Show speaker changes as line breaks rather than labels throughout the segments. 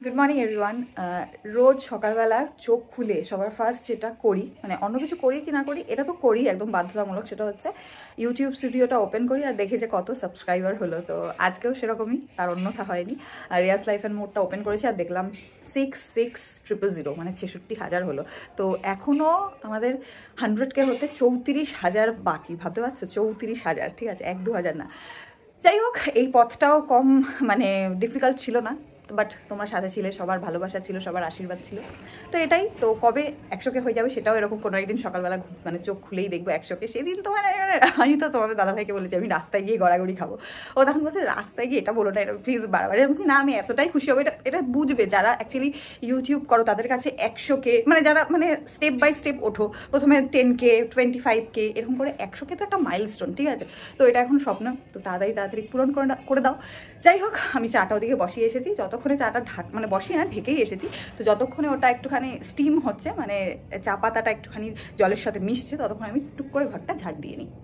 Good morning everyone. রোজ সকালবেলা চোখ খুলে সবার ফার্স্ট যেটা করি, মানে অন্য কিছু করি কি না করি, এটা তো করি একদম বাধ্যতামূলক, সেটা হচ্ছে ইউটিউব স্টুডিওটা ওপেন করি আর দেখি যে কত সাবস্ক্রাইবার হলো। তো আজকেও সেরকমই, তার অন্যথা হয়নি। রিয়াজ লাইফ অ্যান্ড মোরটা ওপেন করেছি আর দেখলাম 66,000 মানে 66,000 হলো। তো এখনও আমাদের 100K হতে 34,000 বাকি। ভাবতে পারছো 34,000, ঠিক আছে, 1-2 হাজার না। যাই হোক, এই পথটাও কম মানে ডিফিকাল্ট ছিল না, বাট তোমার সাথে ছিলে, সবার ভালোবাসা ছিল, সবার আশীর্বাদ ছিল। তো এটাই তো, কবে 100K হয়ে যাবে সেটাও এরকম কোনো একদিন সকালবেলা মানে চোখ খুলেই দেখবো 100K। সেদিন তো মানে আমি তো তোমাদের দাদাভাইকে বলেছি আমি রাস্তায় গিয়ে গড়াগড়ি খাবো। ও তখন বলছে রাস্তায় গিয়ে এটা বলো না, এটা প্লিজ বারবার। আমি বলছি না, আমি এতটাই খুশি হবো। এটা বুঝবে যারা অ্যাকচুয়ালি ইউটিউব করো, তাদের কাছে 100K মানে যারা মানে স্টেপ বাই স্টেপ ওঠো, প্রথমে 10K 25K এরকম করে 100K তো একটা মাইলস্টোন, ঠিক আছে। তো এটা এখন স্বপ্ন, তো তাড়াতাড়ি পূরণ করে দাও। যাই হোক, আমি চাটা ওদিকে বসিয়ে এসেছি। যতক্ষণে চাটা মানে বসিয়ে না, ঢেকেই এসেছি। তো যতক্ষণে ওটা একটুখানি স্টিম হচ্ছে, মানে চা পাতাটা একটুখানি জলের সাথে মিশছে, ততক্ষণ আমি টুক করে ঘরটা ঝাড় দিয়ে নিই।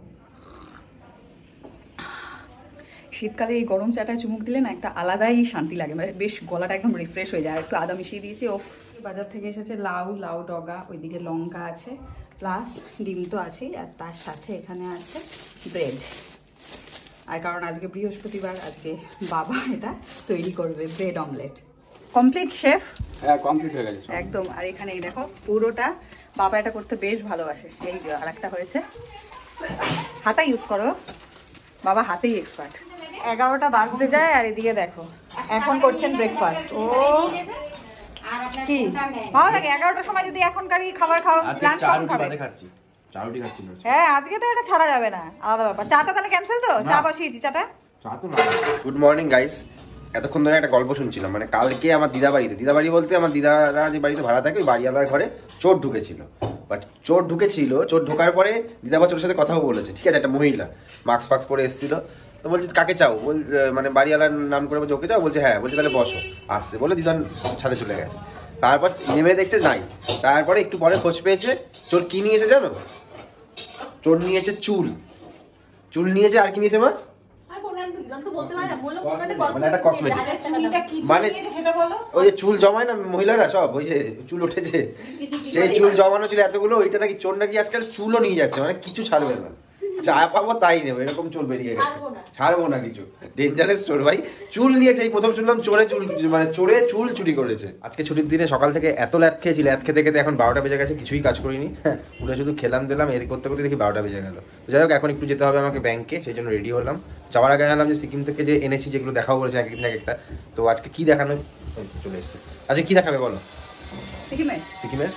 শীতকালে এই গরম চাটায় চুমুক দিলে না একটা আলাদাই শান্তি লাগে, মানে বেশ গলাটা একদম রিফ্রেশ হয়ে যায়। একটু আদা মিশিয়ে দিয়েছি। ও বাজার থেকে এসেছে লাউ ডগা, ওইদিকে লঙ্কা আছে, প্লাস ডিম তো আছেই, আর তার সাথে এখানে আছে ব্রেড। আর কারণ আজকে বৃহস্পতিবার, আজকে বাবা এটা তৈরি করবে, ব্রেড অমলেট। Complete chef?
হ্যাঁ, কমপ্লিট হয়ে গেছে
একদম। আর এখানে এই দেখো পুরোটা, বাবা এটা করতে বেশ ভালোবাসে। এই যে আরেকটা হয়েছে, হাতা ইউজ করো, বাবা হাতেই এক্সপার্ট। 11টা বাজতে যায় আর এদিকে দেখো এখন করছেন ব্রেকফাস্ট। ও কি ভালো লাগে 11টার সময় যদি এখনকারই খাবার খাওয়া, লাঞ্চ খাচ্ছি। হ্যাঁ, আজকে তো এটা ছাড়া যাবে না, আলাদা ব্যাপার। চাটা তাহলে ক্যান্সেল তো? চা বসিয়েছি, চাটা।
Good morning guys. এতক্ষণ ধরে একটা গল্প শুনছিলাম, মানে কালকে আমার দিদাবাড়ি বলতে আমার দিদারা যে বাড়িতে ভাড়া থাকে ওই বাড়িওয়ালার ঘরে চোর ঢুকেছিল। বাট চোর ঢোকার পরে দিদাবা চোরের সাথে কথাও বলেছে, ঠিক আছে। একটা মহিলা মাস্ক ফাক্স পরে এসেছিল। তো বলছে কাকে চাও, মানে বাড়িওয়ালার নাম করে বলছে ওকে চাও, বলছে হ্যাঁ। বলছে তাহলে বসো, আসতে বলে দিদান ছাদে চলে গেছে। তারপর নেমে দেখছে নাই। তারপরে একটু পরে খোঁজ পেয়েছে চোর কি নিয়েছে জানো? চোর নিয়েছে চুল নিয়েছে। আর কি নিয়েছে মা? মানে একটা কসমেটিক্স, মানে ওই যে চুল জমায় না মহিলারা, সব ওই যে চুল উঠেছে, সেই চুল জমানো ছিল এতগুলো। ওইটা নাকি চোর নাকি আজকাল চুলও নিয়ে যাচ্ছে, মানে কিছু ছাড়বে না, যা পাবো তাই নেবো, এরকম চোর বেরিয়ে গেছে। ছাড়বো না কিছু, ডেঞ্জারাস চোর ভাই। চুল নিয়েছে, এই প্রথম শুনলাম চোরে চুল চুরি করেছে। আজকে ছুটির দিনে সকাল থেকে এত ল্যাদ খেয়েছি, ল্যাদ খেতে খেতে এখন 12টা বেজে গেছে, কিছুই কাজ করিনি। হ্যাঁ, উঠে শুধু খেলাম দিলাম, এর করতে করতে দেখি 12টা বেজে গেল। তো যাই হোক, এখন একটু যেতে হবে আমাকে ব্যাংকে, সেই জন্য রেডি হলাম। যাওয়ার আগে জানলাম যে সিকিম থেকে যে এনেছি, যেগুলো দেখাবো বলেছে এক একটা। তো আজকে কি দেখানো চলে এসছে, আজকে কি দেখাবে বলো? সিকিমের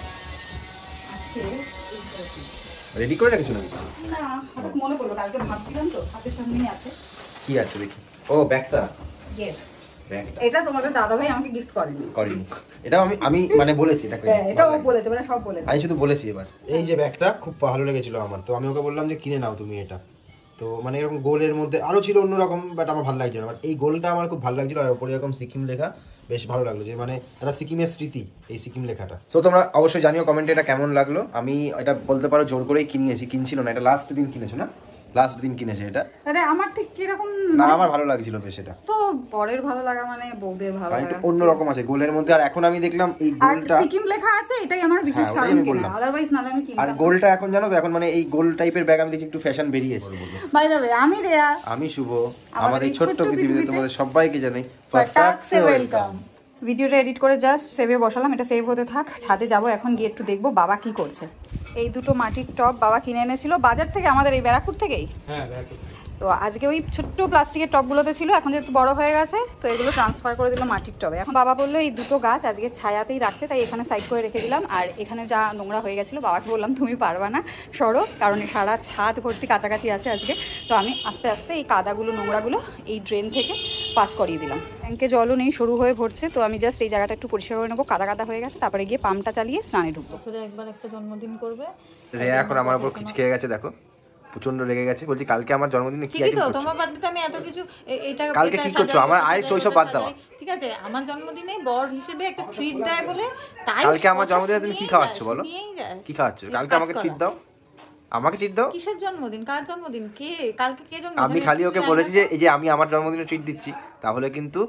রেডি করে রেখেছো নাকি?
না, হঠাৎ মনে পড়লো, কালকে ভাবছিলাম তো, হাতের সামনেই আছে।
কি আছে দেখি। ও ব্যাগটা,
ইয়েস, এটা তোমাদের দাদাভাই আমাকে গিফট করেনি।
এটা আমি মানে বলেছি,
এটাও বলেছে, মানে সব বলেছে,
আমি শুধু বলেছি। এবার এই যে ব্যাগটা খুব ভালো লেগেছিল আমার, তো আমি ওকে বললাম যে কিনে নাও তুমি এটা। তো মানে এরকম গোলের মধ্যে আরো ছিল অন্যরকম, বাট আমার ভালো লাগছিল না। বাট এই গোলটা আমার খুব ভালো লাগছিল, আর উপরে এরকম সিকিম লেখা, বেশ ভালো লাগলো, যে মানে এটা সিকিমের স্মৃতি, এই সিকিম লেখাটা। সো তোমরা অবশ্যই জানিও কমেন্টে এটা কেমন লাগলো। আমি এটা বলতে পারো জোর করেই কিনছিল না, এটা লাস্ট দিন কিনেছো না? লাস্ট দিন কিনেছে এটা।
আরে আমার ঠিক কি রকম
না, আমার ভালো লাগছিল বেশ এটা।
তো পরের ভালো লাগা মানে বউদের ভালো লাগা
অন্য রকম আছে গোলের মধ্যে। আর এখন আমি দেখলাম এই গোলটা
সিকিম লেখা আছে, এটাই আমার বিশেষ কারণ কিনা, আদারওয়াইজ না আমি কিনতাম।
আর গোলটা এখন জানো তো, এখন মানে এই গোল টাইপের ব্যাগ আমি দেখি একটু ফ্যাশন বেরিয়েছে।
বাই দ্য ওয়ে, আমি রেয়া,
আমি শুভ, আমাদের এই ছোট্ট পৃথিবীতে তোমাদের সবাইকে জানাই
ফাটাকসে ওয়েলকাম। ভিডিওটা এডিট করে জাস্ট সেভে বসালাম, এটা সেভ হতে থাক। ছাদে যাব এখন, গিয়ে একটু দেখবো বাবা কি করছে। এই দুটো মাটির টব বাবা কিনে এনেছিল বাজার থেকে, আমাদের এই ব্যারাকপুর থেকেই। হ্যাঁ, তো আজকে ওই ছোট্ট প্লাস্টিকের টবগুলোতে ছিল, এখন যেহেতু বড় হয়ে গেছে তো এগুলো ট্রান্সফার করে দিল মাটির টবে। এখন বাবা বললো এই দুটো গাছ আজকে ছায়াতেই রাখতে, তাই এখানে সাইড করে রেখে দিলাম। আর এখানে যা নোংরা হয়ে গেছিলো বাবাকে বললাম তুমি পারবা না, সরো, কারণ সারা ছাদ ভর্তি কাছাকাছি আছে আজকে। তো আমি আস্তে আস্তে এই কাদাগুলো নোংরাগুলো এই ড্রেন থেকে পাস করিয়ে দিলাম। ট্যাঙ্কে জলও নেই, শুরু হয়ে ভরছে। তো আমি জাস্ট এই জায়গাটা একটু পরিষ্কার করে নেবো, কাদা হয়ে গেছে, তারপরে গিয়ে পাম্পটা চালিয়ে স্নানে ঢুকবো। একবার একটা জন্মদিন করবে, রেয়া এখন আমার উপর খিচকে গেছে, দেখো প্রচন্ড রেগে গেছে। বলছি কালকে আমার জন্মদিনে কি আইটেম করছো? তোমার বার্থডেতে আমি এত কিছু এটা কালকে কি করছো? আমার আই চইসব বাদ দাও, ঠিক আছে? আমার জন্মদিনে বর হিসেবে একটা ট্রিট দেয় বলে, তাই কালকে আমার জন্মদিনে তুমি কি খাওয়াচ্ছো বলো? কি খাওয়াচ্ছো কালকে? আমাকে ট্রিট দাও, আমাকে ট্রিট দাও। কিসের জন্মদিন? কার জন্মদিন? কে কালকে কে জন্মদিন? আমি খালি ওকে বলেছি যে এই যে আমি আমার জন্মদিনে ট্রিট দিচ্ছি, তাহলে কিন্তু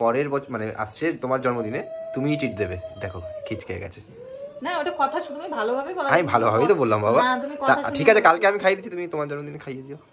পরের বছর মানে আসছে তোমার জন্মদিনে তুমিই ট্রিট দেবে। দেখো খিচকে গেছে।
না ওটা কথা শুনে তুমি ভালোভাবে বলো।
আমি ভালোভাবেই তো বললাম বাবা।
না তুমি কথা শুনে
ঠিক আছে কালকে আমি খাইয়ে দিচ্ছি, তুমি তোমার জন্মদিনে খাইয়ে দিও।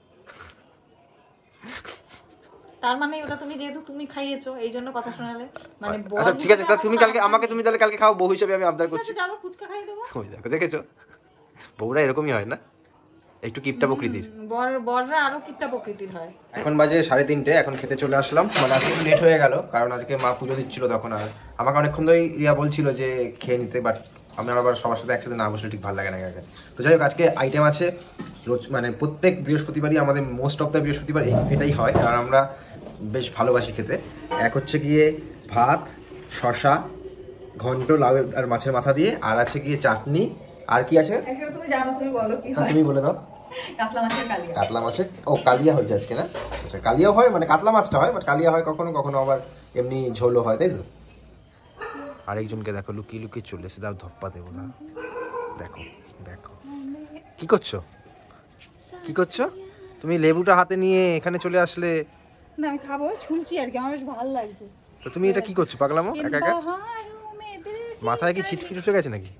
তার মানে ওটা তুমি যেহেতু তুমি খাইয়েছো এই জন্য কথা শোনালে মানে।
আচ্ছা ঠিক আছে, তুমি কালকে আমাকে তুমি তাহলে কালকে খাও, বউ হিসেবে আমি আবদার করছি।
যাবো ফুচকা খাইয়ে দেবো।
ওই দেখো দেখেছো বউরা এরকমই হয় না, একটু কিপটা প্রকৃতির।
বররা আরো কিপটা প্রকৃতির হয়।
এখন বাজে 3:30, এখন খেতে চলে আসলাম। মানে আজকে একটু লেট হয়ে গেল কারণ আজকে মা পুজো দিচ্ছিল তখন। আর আমাকে অনেকক্ষণ ধরেই রিয়া বলছিল যে খেয়ে নিতে, বাট আমি আবার সবার সাথে একসাথে না বসলে ঠিক ভালো লাগে না একা। তো যাই হোক আজকে আইটেম আছে রোজ মানে প্রত্যেক বৃহস্পতিবারই আমাদের মোস্ট অফ দ্য বৃহস্পতিবার এটাই হয় আর আমরা বেশ ভালোবাসি খেতে। এক হচ্ছে গিয়ে ভাত, শশা, ঘন্ট, লাউ আর মাছের মাথা দিয়ে, আর আছে গিয়ে চাটনি। আর কি আছে
তুমি জানো, তুমি বলো কি হয়।
তুমি বলে দাও।
কাতলা মাছের কালিয়া।
কাতলা মাছের কালিয়া হয়েছে আজকে না? আচ্ছা কালিয়াও হয়, মানে কাতলা মাছটা হয় বাট কালিয়া হয় কখনো কখনো, আবার এমনি ঝোলও হয়, তাই তো? আরেকজনকে দেখো লুকিয়ে লুকিয়ে চলে এসে, দাও ধপ্পা দেবো না। দেখো দেখো কি করছো, কি করছো তুমি? লেবুটা হাতে নিয়ে এখানে চলে আসলে।
না আমি খাবো, ছুলছি আর কি, আমার বেশ ভালো লাগছে।
তো তুমি এটা কি করছো পাগলামো একা একা? মাথায় কি ছিটফিট উঠে গেছে নাকি?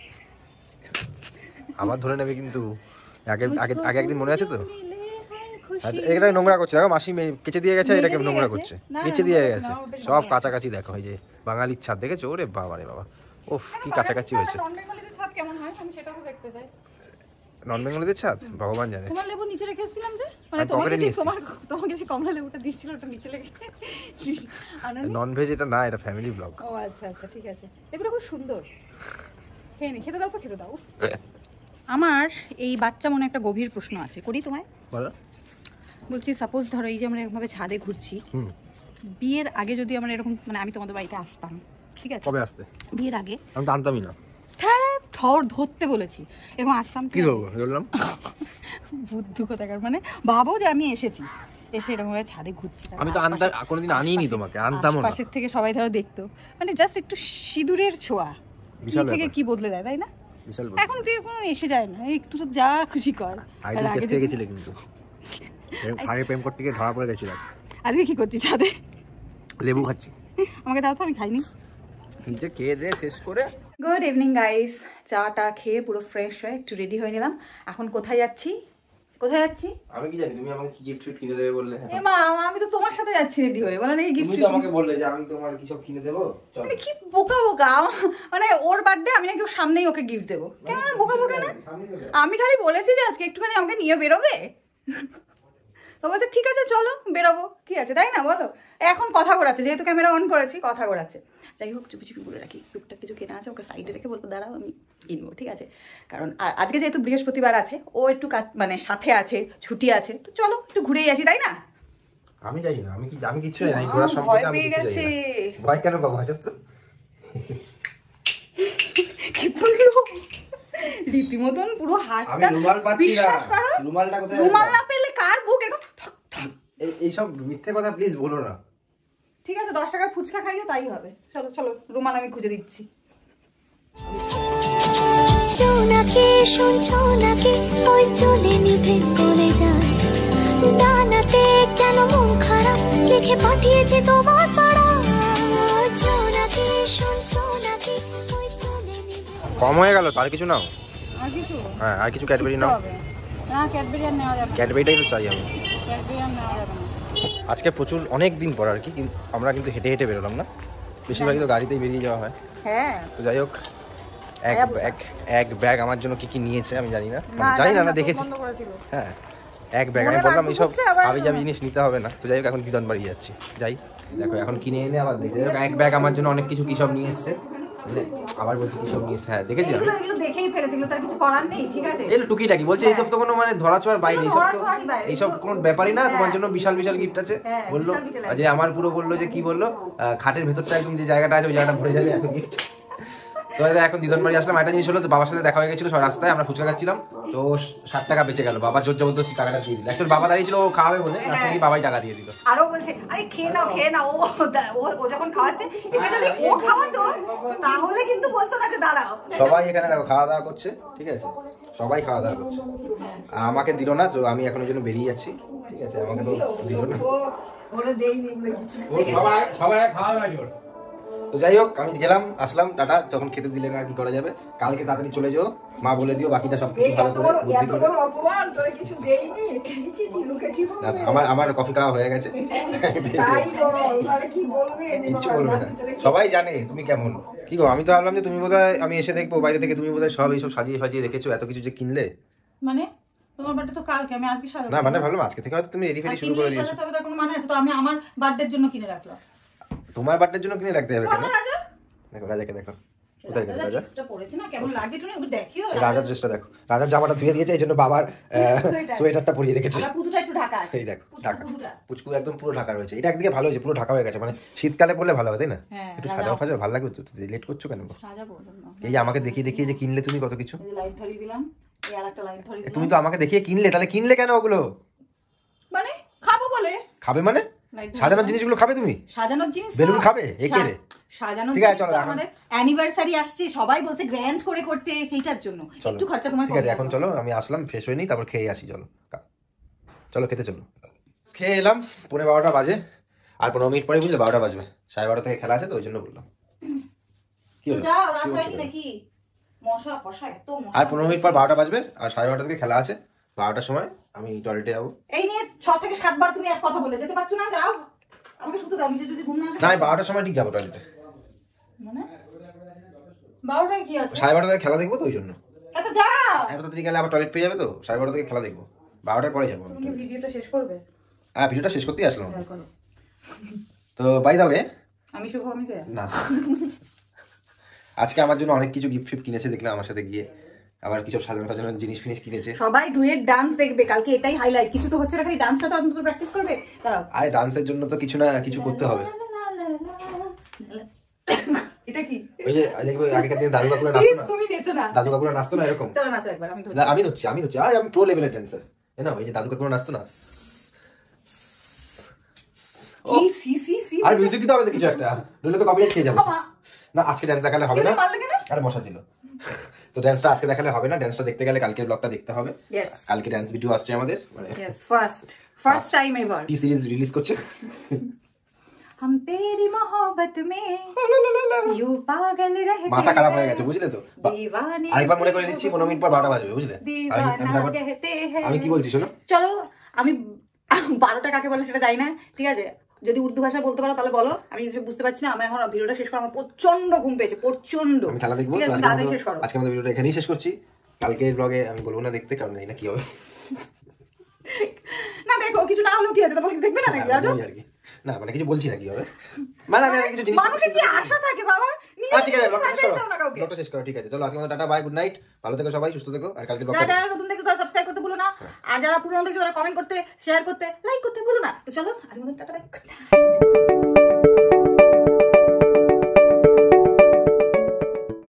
আবার ধরে নেবে কিন্তু। আগে আগে আগে একদিন মনে আছে তো, এটা নোংরা করছে দেখো, মাসি কেচে দিয়ে গেছে, এটাকে নোংরা করছে, কেচে দিয়ে গেছে সব কাছাকাছি। দেখো এই যে বাঙালির ছাদ দেখেছো? ওরে বাবা রে বাবা, ওফ কি কাছাকাছি হয়েছে।
নন বেঙ্গলিদের ছাদ কেমন হয় আমি সেটাও দেখতে চাই।
নন বেঙ্গলিদের ছাদ ভগবান জানে।
তোমার লেবু নিচে রেখেছিলাম যে, মানে তোমাকে যে কমলা লেবুটা দিয়েছিল ওটা নিচে রেখে।
নন ভেজ এটা না, এটা ফ্যামিলি ব্লগ।
ও আচ্ছা আচ্ছা ঠিক আছে, লেবুটা খুব সুন্দর। খেয়ে নি, খেতে দাও তো, খেতে দাও। আমার এই বাচ্চা মনে একটা গভীর প্রশ্ন আছে, করি তোমায়?
বলো।
বলছি সাপোজ ধরো এই যে আমরা এরকমভাবে ছাদে ঘুরছি, বিয়ের আগে যদি আমরা এরকম মানে আমি তোমাদের বাড়িতে আসতাম, ঠিক আছে?
কবে আসতে?
বিয়ের আগে।
আমি তো আনতামই না।
হ্যাঁ ধরতে বলেছি, এরকম আসতাম
কি ধরবো বললাম
বুদ্ধু কোথাকার। মানে ভাবো যে আমি এসেছি, এসে এরকম ভাবে ছাদে ঘুরছি,
আমি তো আনতাম, কোনোদিন আনিনি তোমাকে, আনতামও না।
পাশের থেকে সবাই ধরো দেখতো, মানে জাস্ট একটু সিঁদুরের ছোঁয়া
বিশাল
থেকে কি বদলে দেয়, তাই না?
বিশাল।
এখন কেউ কোনো এসে যায় না, একটু তো যা খুশি কর।
আগে কেস থেকে গেছিলে কিন্তু, আগে প্রেম করতে গিয়ে ধরা পড়ে গেছিলাম।
আজকে কি করছি ছাদে?
লেবু খাচ্ছি।
আমাকে দাও তো, আমি খাইনি।
নিচে খেয়ে দিয়ে শেষ করে।
গুড ইভিনিং গাইস, চাটা খেয়ে পুরো ফ্রেশ হয়ে একটু রেডি হয়ে নিলাম। এখন কোথায় যাচ্ছি? কোথায় যাচ্ছি
আমি কি জানি, তুমি আমাকে কি গিফট কিনে দেবে বললে।
এ মা, আমি তো তোমার সাথে যাচ্ছি রেডি হয়ে, বলে নাকি গিফট।
তুমি তো আমাকে বললে যে আমি তোমার কি সব কিনে দেবো।
মানে কি বোকা বোকা, মানে ওর বার্থডে আমি নাকি ওর সামনেই ওকে গিফট দেবো, কেন বোকা বোকা না? আমি খালি বলেছি যে আজকে একটুখানি আমাকে নিয়ে বেরোবে, তো বলছে ঠিক আছে চলো বেরোবো, কি আছে তাই না বলো? এখন কথা ঘোরাচ্ছে, যেহেতু ক্যামেরা অন করেছি কথা ঘোরাচ্ছে। যাই হোক চুপি চুপি বলে রাখি, টুকটাক কিছু কেনা আছে, ওকে সাইডে রেখে বলবো দাঁড়াও আমি কিনবো, ঠিক আছে? কারণ আজকে যেহেতু বৃহস্পতিবার আছে, ও একটু মানে সাথে আছে, ছুটি আছে, তো চলো একটু ঘুরেই আসি, তাই না?
আমি জানি না, আমি কিছু জানি না ঘোরার সম্পর্কে। আমি কিছু জানি না। ভয় কেন পাবো? আজব তো।
কি বললো রীতিমতন পুরো হাতটা।
রুমাল পাচ্ছি না, রুমালটা কোথায়?
রুমাল না পেলে কার বুক এরকম
এইসব মিথ্যে কথা প্লিজ বলো না।
ঠিক আছে 10 টাকার ফুচকা খাইও তাই হবে। চলো চলো, রুমাল আমি খুঁজে দিচ্ছি।
নাকি শুনছো নাকি ওই চলে নিভে চলে যায়, ডানাতে কেন মন খারাপ লিখে পাঠিয়েছে তোমার পাড়া, নাকি শুনছো নাকি ওই চলে নিভে।
কম হয়ে গেল, তার কিছু নাও।
আর কিছু?
হ্যাঁ আর কিছু ক্যাডবেরি নাও।
না ক্যাডবেরি আর নেওয়া যাবে না,
ক্যাডবেরিটাই তো চাই আমি।
ক্যাডবেরি আর নেওয়া যাবে না
আজকে প্রচুর অনেক দিন পর আর কি, আমরা কিন্তু হেঁটে হেঁটে বেরোলাম না, বেশিরভাগই তো গাড়িতেই বেরিয়ে যাওয়া হয়।
হ্যাঁ
তো যাই হোক এক ব্যাগ আমার জন্য কি কি নিয়েছে আমি জানি না, জানি না দেখেছি। হ্যাঁ এক ব্যাগ, আমি বললাম এইসব আবি যাবি জিনিস নিতে হবে না। তো যাই হোক এখন দিদন বাড়ি যাচ্ছি, যাই দেখো এখন কিনে এনে আবার দেখতে। এক ব্যাগ আমার জন্য অনেক কিছু কি সব নিয়ে এসছে, আবার বলছি কি সব নিয়ে এসছে। হ্যাঁ দেখেছি আমি,
এগুলো দেখেই ফেলেছি, তার কিছু করার নেই, ঠিক আছে?
এই টুকিটাকি বলছে, এইসব তো কোনো মানে ধরাছোঁয়ার বাইরে, এইসব কোনো ব্যাপারই না। তোমার জন্য বিশাল বিশাল গিফট আছে বললো, যে আমার পুরো বললো যে কি বললো, খাটের ভেতরটা একদম যে জায়গাটা আছে ওই জায়গাটা ভরে যাবে এত গিফট। তো এখন দিদন বাড়ি আসলাম, একটা জিনিস হলো, তো বাবার সাথে দেখা হয়ে গেছিল সব রাস্তায়, আমরা ফুচকা খাচ্ছিলাম, তো 60 টাকা বেঁচে গেল। বাবা জোর জবরদস্তি টাকাটা দিয়ে দিল। একজন বাবা দাঁড়িয়েছিল, ও খাওয়াবে বলে, রাস্তায় গিয়ে বাবাই টাকা দিয়ে দিল।
আরো বলছে আরে খেয়ে নাও, ও যখন খাওয়াচ্ছে, এটা যদি ও খাওয়াতো তাহলে কিন্তু বলতো না যে দাঁড়াও।
সবাই এখানে দেখো খাওয়া দাওয়া করছে, ঠিক আছে? সবাই খাওয়া দাওয়া করছে, আর আমাকে দিল না, তো আমি এখন ওই জন্য বেরিয়ে যাচ্ছি। ঠিক আছে আমাকে তো দিল না
ওরে দেইনি বলে কিছু
সবাই খাওয়া হয়েছে।
তো যাই হোক আমি গেলাম আসলাম টাটা, যখন খেতে দিলে না কি করা যাবে, কালকে তাড়াতাড়ি চলে যাও, মা বলে দিও বাকিটা সবকিছু ভালো করে বুদ্ধি করে।
অপমান তোরে কিছু দেইনি, দিয়েছি লোকে কি বলবে?
আমার কফি খাওয়া হয়ে গেছে,
তাই বল, মানে কি বলবে?
কিছু বলবে না, সবাই জানে তুমি কেমন। কি গো আমি তো ভাবলাম যে তুমি বোধহয়, আমি এসে দেখবো বাইরে থেকে তুমি বোধহয় সব এইসব সাজিয়ে সাজিয়ে রেখেছো, এত কিছু যে কিনলে।
মানে তোমার বার্থডে তো কালকে, আমি আজকে সাজাবো
না, মানে ভাবলাম আজকে থেকে হয়তো তুমি রেডি ফেডি শুরু করে দিয়েছো।
সাজাতে হবে তার কোনো মানে আছে? তো আমি আমার বার্থডের জন্য কিনে রাখলাম।
তোমার বার্থডের জন্য কিনে রাখতে হবে কেন? দেখো রাজাকে দেখো, কোথায় গেল রাজা?
ড্রেসটা পরেছে না, কেমন লাগছে তুমি একটু দেখিও।
রাজার ড্রেসটা দেখো, রাজার জামাটা ধুয়ে দিয়েছে, এই জন্য বাবার সোয়েটারটা পরিয়ে রেখেছে।
আমার পুতুটা একটু ঢাকা আছে,
এই দেখো ঢাকা, পুচকু একদম পুরো ঢাকা রয়েছে। এটা একদিকে ভালো হয়েছে, পুরো ঢাকা হয়ে গেছে, মানে শীতকালে পরলে ভালো হবে তাই না? একটু সাজাও ফাজাও ভালো লাগবে। তো লেট করছো কেন?
সাজাবো
এই যে আমাকে দেখিয়ে দেখিয়ে যে কিনলে তুমি কত কিছু।
এই লাইট ধরিয়ে দিলাম, এই আরেকটা লাইট ধরিয়ে দিলাম।
তুমি তো আমাকে দেখিয়ে কিনলে, তাহলে কিনলে কেন ওগুলো?
মানে খাবো বলে।
খাবে মানে? সাজানোর জিনিসগুলো খাবে তুমি?
সাজানোর জিনিস
বেলুন খাবে একেরে?
সাজানোর
ঠিক আছে চলো,
আমাদের অ্যানিভার্সারি আসছে, সবাই বলছে গ্র্যান্ড করে করতে, সেইটার জন্য একটু খরচা তোমার।
ঠিক আছে এখন চলো, আমি আসলাম ফ্রেশ হয়ে নিই, তারপর খেয়ে আসি। চলো চলো খেতে চলো। খেয়ে এলাম, 12:30 বাজে, আর 15 মিনিট পরে বুঝলে 12টা বাজবে। 12:30 থেকে খেলা আছে তো ওই জন্য বললাম। কি হলো?
যাও, রাত হয়নি নাকি? মশা ফশা এত মশা।
আর 15 মিনিট পর 12টা বাজবে, আর 12:30 থেকে খেলা আছে। 12টার সময় আমি টয়লেটে যাবো।
এই নিয়ে 6 থেকে 7 বার তুমি এক কথা বলে যেতে পারছো না? যাও, আমাকে শুতে দাও, নিজে যদি ঘুম না আসে।
না 12টার সময় ঠিক যাবো টয়লেটে।
মানে 12টায় কি আছে?
12:30 থেকে খেলা দেখবো তো ওই জন্য।
এত যাও,
এত তাড়াতাড়ি গেলে আবার টয়লেট পেয়ে যাবে তো। 12:30 থেকে খেলা দেখবো, 12টার পরে যাবো।
তুমি ভিডিওটা শেষ করবে?
হ্যাঁ ভিডিওটা শেষ করতেই আসলাম। তো বাই দা ওয়ে,
আমি শুভ, আমি কে
না আজকে আমার জন্য অনেক কিছু গিফট ফিফট কিনেছে দেখলাম আমার সাথে গিয়ে, আবার কিছু সাজানো ফাজানোর জিনিস ফিনিস কিনেছে।
সবাই ডুয়েট ডান্স দেখবে কালকে, এটাই হাইলাইট। কিছু তো হচ্ছে না, খালি ডান্সটা তো অন্তত প্র্যাকটিস করবে। দাঁড়াও,
আরে ডান্সের জন্য তো কিছু না কিছু করতে হবে।
এটা কি?
ওই যে দেখবে আগেকার দিনে দাদু কাকুরা নাচতো না,
তুমি নেচো না?
দাদু কাকুরা নাচতো না এরকম?
চলো নাচো একবার, আমি ধরছি।
না আমি নচ্ছি আরে আমি প্রো লেভেলের ডান্সার। না ওই যে দাদু কাকুরা নাচতো না,
কি সি সি সি।
আর মিউজিক দিতে হবে তো কিছু একটা, নইলে তো কপিরাইট খেয়ে যাবো। না আজকে ডান্স দেখালে হবে না। আরে মশা ছিল তো ডান্সটা আজকে দেখালে হবে না, ডান্সটা দেখতে গেলে কালকের ব্লগটা দেখতে হবে। কালকে ডান্স ভিডিও আসছে আমাদের, মানে
first time ever
T series release করছে।
हम तेरी मोहब्बत में यूं पागल रहे।
মাথা খারাপ হয়ে গেছে বুঝলে তো। আরেকবার মনে করে দিচ্ছি, 15 মিনিট পর 12টা বাজবে বুঝলে। আমি কি বলছি শোনো,
চলো আমি 12টা কাকে বলে সেটা জানি না, ঠিক আছে? যদি উর্দু ভাষা বলতে পারো তাহলে বলো, আমি কিছু বুঝতে পারছি না। আমি এখন ভিডিওটা শেষ করো, আমার প্রচন্ড ঘুম পেয়েছে, প্রচন্ড।
আমি খেলা দেখবো। আজকে আমাদের ভিডিওটা এখানেই শেষ করছি। কালকের ব্লগে আমি বলবো না দেখতে, কারণ জানি না কি হবে।
না দেখো, কিছু না হলেও কি আছে, তারপরে দেখবে না নাকি? রাজু
আর কি না, মানে কিছু বলছি না কি হবে, মানে আমি কিছু জিনিস
মানুষের কি আশা থাকে বাবা?
ঠিক আছে ব্লগটা শেষ করো, ঠিক আছে চলো আজকে আমাদের টাটা বাই, গুড নাইট, ভালো থেকো সবাই, সুস্থ থেকো। আর কালকে
যারা নতুন দেখছো তারা সাবস্ক্রাইব করতে ভুলো না, আর যারা পুরনো দেখছো তারা কমেন্ট করতে, শেয়ার করতে, লাইক করতে ভুলো না। তো চলো আজকে আমাদের টাটা বাই।